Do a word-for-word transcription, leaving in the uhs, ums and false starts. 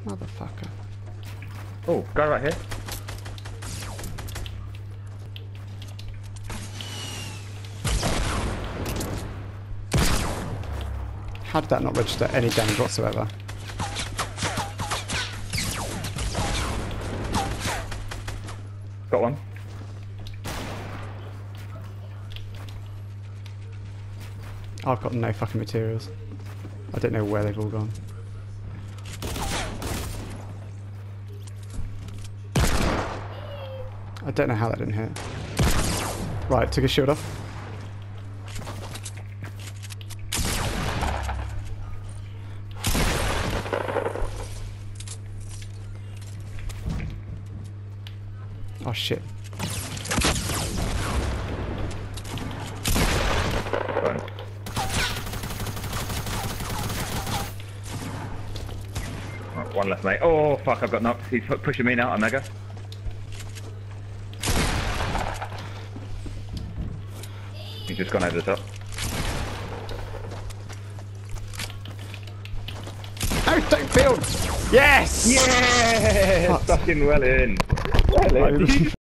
Motherfucker. Oh, guy right here. How did that not register any damage whatsoever? Got one. I've got no fucking materials. I don't know where they've all gone. I don't know how that didn't hit. Right, took his shield off. Oh shit. Fine. Right, one left, mate. Oh fuck, I've got knocked. He's pu- pushing me now, Omega. He's just gone over the top. No, don't build! Yes! Yeah! Fucking well in. Well in.